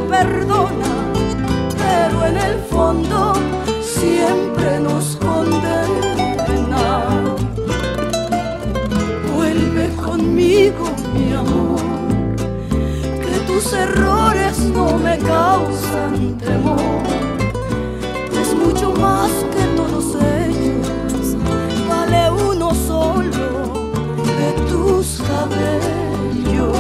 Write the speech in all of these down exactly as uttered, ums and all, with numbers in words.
perdona, pero en el fondo siempre nos condena. Vuelve conmigo, mi amor, que tus errores no me causan temor, pues mucho más que todos ellos vale uno solo de tus cabellos.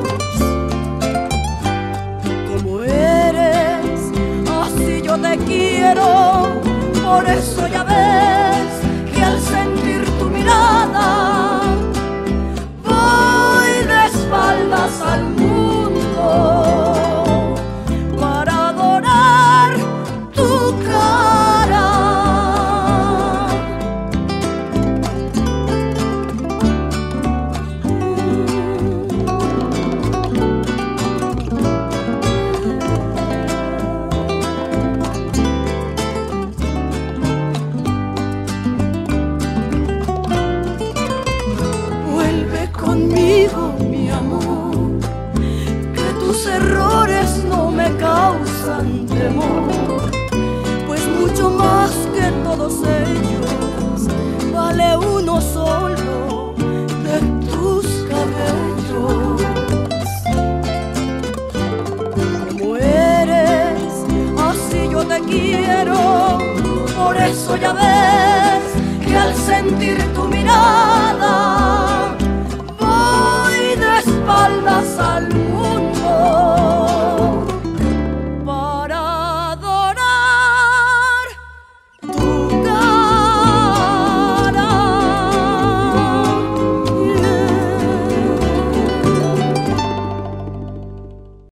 Como eres, así yo te quiero, por eso ya ves que al sentir tu mirada voy de espaldas al mundo para adorar tu cara. Vuelve conmigo, mi amor, que tus errores no me causan temor, pues mucho más que todos ellos vale uno solo de tus cabellos. Como eres, así yo te quiero, por eso ya ves que al sentir tu mirada voy de espaldas